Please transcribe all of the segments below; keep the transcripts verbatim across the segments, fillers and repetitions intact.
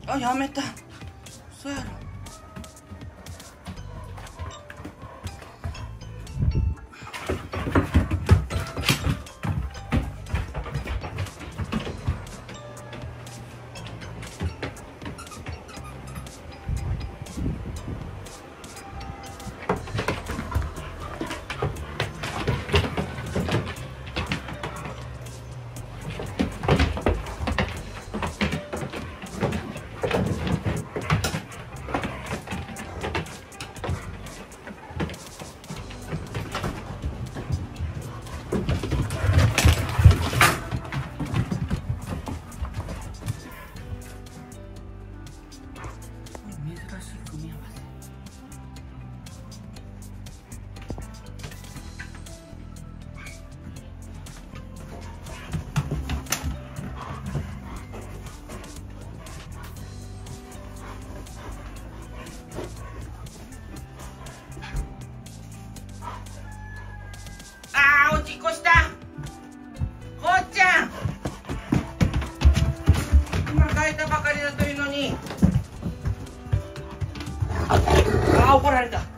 あ、やめた。そうやろ。引っ越した。こうちゃん、今帰ったばかりだというのに。ああ、怒られた。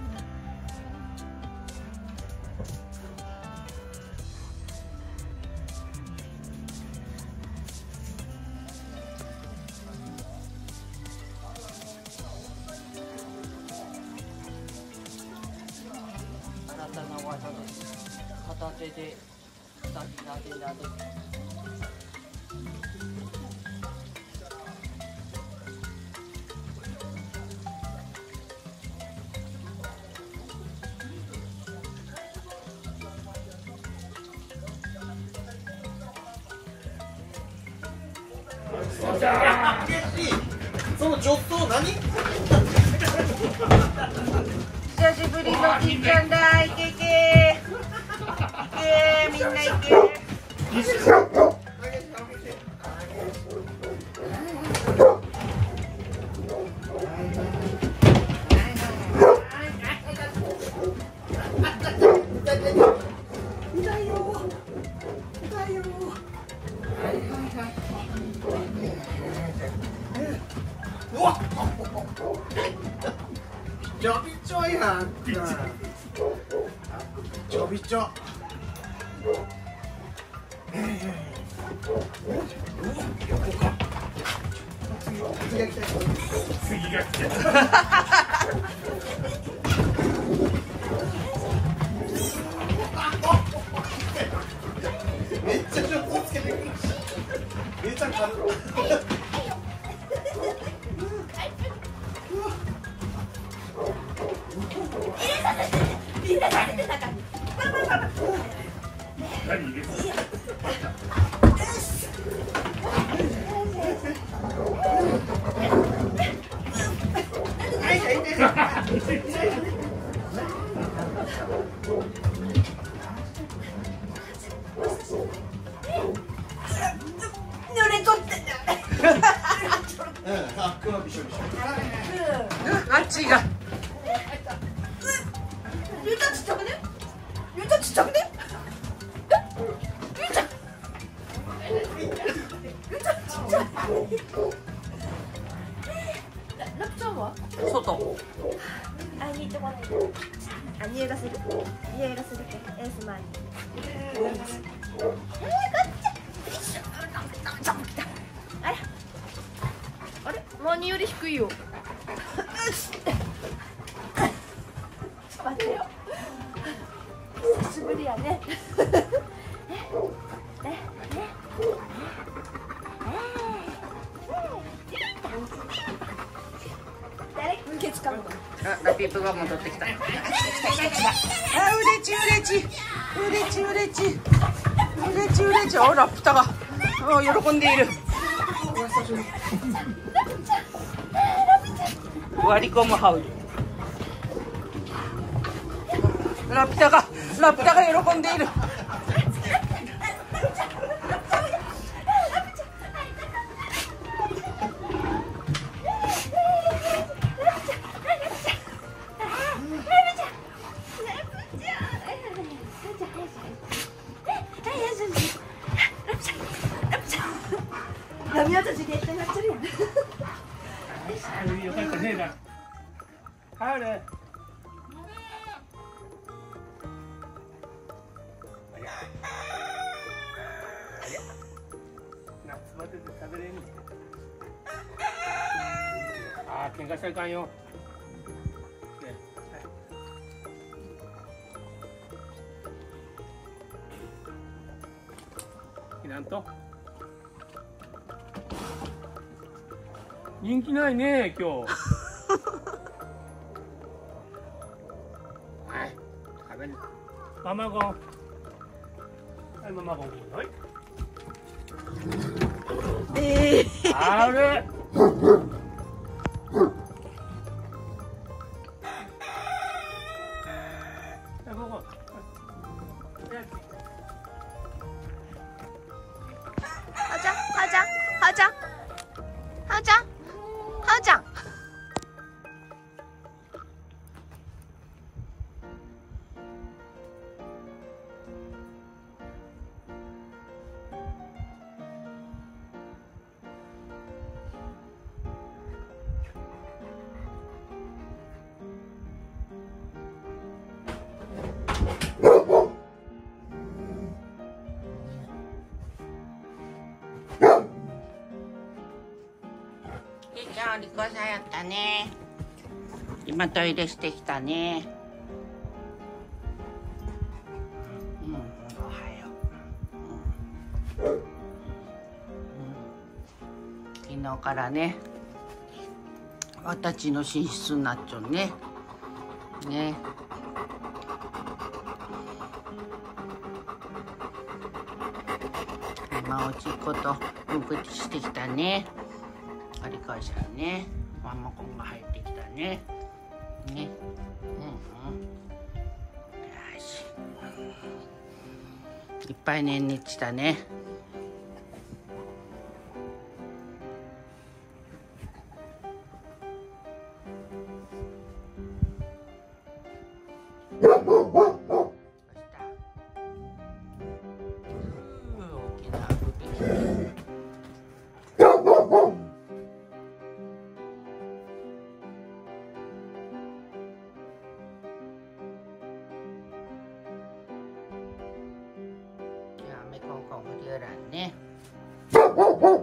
新たな技です。片手でなでなでなで。 その助走何？ 久しぶりのじいちゃんだ。いけいけ。いけみんないけ。 ちょびちょやん。ちょびちょ。横か。次が来た。次が来た。めっちゃ助走つけてくるし。めっちゃ軽い。 あっちが。 ゆうたちっちゃくね。ゆうたちっちゃくね。ゆうちゃん。ゆうちゃんちっちゃい。ラプちゃんは？ 外。 あ、に行ってもらえる。あ、匂いがする。匂いがするけ。エースマンに。えー、こっち。あれ。あれ、マニより低いよ。待ってよ。久しぶりやね。ね、ね、ね。誰？ケツかむの。 あ、ラピープが戻ってきた。あ、うれちうれち。うれちうれち。うれちうれち。あ、ラピュタが。あ、喜んでいる。割り込むハウル。ラピュタが、ラピュタが喜んでいる。 ラミアたち限定になっちゃうやん。 姉さん。帰れ。夏バテで食べれんね。ああ、喧嘩したらいかんよ。ね、はい。いらんと。人気ないね、今日。はい、食べる。ママゴン。はい、ママゴン。はい。 えー、 あれ。 はーちゃん、はーちゃん、はーちゃん、はーちゃん、はーちゃん。 じいちゃん、お利口さんやったね。今トイレしてきたね。うん、おはよう。うんうん、昨日からね、私の寝室になっちゃうね。ね。今おちっことうんこしてきたね。ありかしらね。ママコンが入ってきたね。ね。うんうん。よし。いっぱいねんねしたね。どうした？うん、大きなあくび。メコンコンフリューランね。